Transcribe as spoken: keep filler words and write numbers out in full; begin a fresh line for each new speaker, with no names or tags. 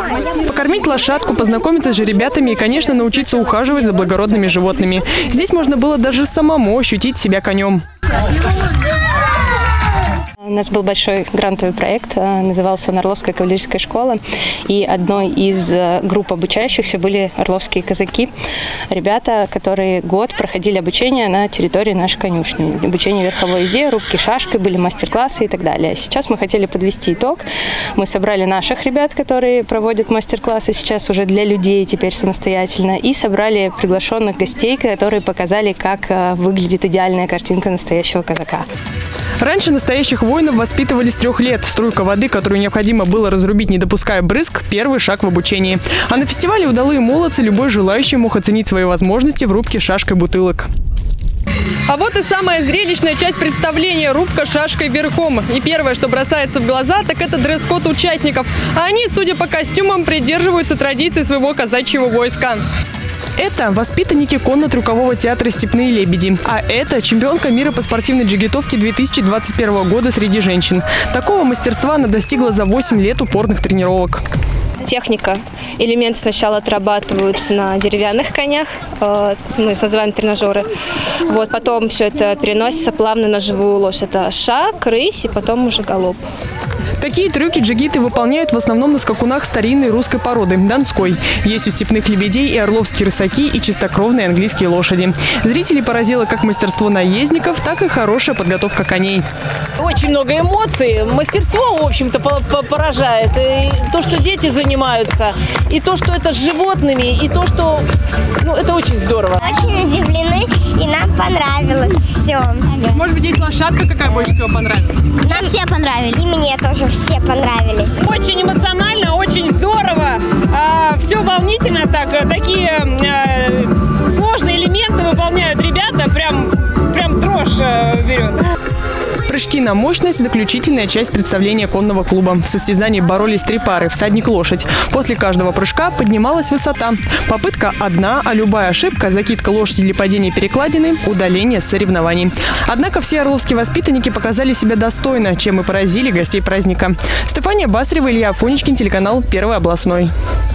Покормить лошадку, познакомиться с жеребятами и, конечно, научиться ухаживать за благородными животными. Здесь можно было даже самому ощутить себя конем.
У нас был большой грантовый проект, назывался он «Орловская кавалерийская школа». И одной из групп обучающихся были орловские казаки. Ребята, которые год проходили обучение на территории нашей конюшни. Обучение верховой езде, рубки шашкой, были мастер-классы и так далее. Сейчас мы хотели подвести итог. Мы собрали наших ребят, которые проводят мастер-классы сейчас уже для людей, теперь самостоятельно. И собрали приглашенных гостей, которые показали, как выглядит идеальная картинка настоящего казака.
Раньше настоящих воинов воспитывали с трех лет. Струйка воды, которую необходимо было разрубить, не допуская брызг – первый шаг в обучении. А на фестивале удалые молодцы любой желающий мог оценить свои возможности в рубке шашкой бутылок. А вот и самая зрелищная часть представления – рубка шашкой верхом. И первое, что бросается в глаза, так это дресс-код участников. А они, судя по костюмам, придерживаются традиций своего казачьего войска. Это воспитанники конно-трюкового театра «Степные лебеди». А это чемпионка мира по спортивной джигитовке две тысячи двадцать первого года среди женщин. Такого мастерства она достигла за восемь лет упорных тренировок.
Техника. Элемент сначала отрабатываются на деревянных конях, мы их называем тренажеры. Вот, потом все это переносится плавно на живую лошадь. Это шаг, рысь и потом уже галоп.
Такие трюки джигиты выполняют в основном на скакунах старинной русской породы – донской. Есть у степных лебедей и орловские рысаки, и чистокровные английские лошади. Зрителей поразило как мастерство наездников, так и хорошая подготовка коней.
Очень много эмоций. Мастерство, в общем-то, поражает. И то, что дети занимаются, и то, что это с животными, и то, что… Ну, это очень здорово.
Очень удивлены, и нам понравилось все.
Может быть, есть лошадка, какая больше всего понравилась?
Нам все понравились. И мне тоже все понравились.
Очень эмоционально, очень здорово. А, все волнительно так. Такие а, сложные элементы выполняют ребята. Прям, прям дрожь берет.
Прыжки на мощность – заключительная часть представления конного клуба. В состязании боролись три пары – всадник-лошадь. После каждого прыжка поднималась высота. Попытка одна, а любая ошибка – закидка лошади или падение перекладины – удаление с соревнований. Однако все орловские воспитанники показали себя достойно, чем и поразили гостей праздника. Стефания Басарева, Илья Афонечкин, телеканал «Первый областной».